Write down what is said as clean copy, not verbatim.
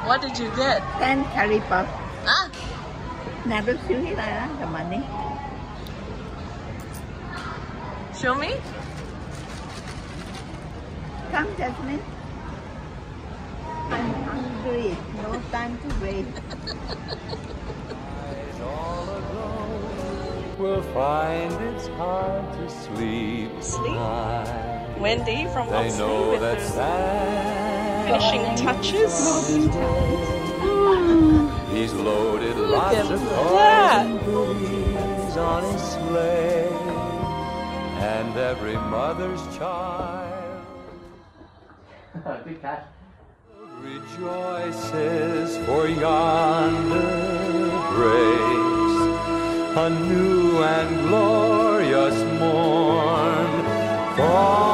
What did you get? 10 curry puff. Ah. Never see it, the money. Show me. Come, Jasmine. I'm hungry. No time to wait. Will find it's hard to sleep. Wendy from They Oxley know with that her finishing touches. He's loaded Look lots at of that. toys and goodies on his sleigh, and every mother's child Good catch. rejoices, for yonder breaks a new and glorious morn. For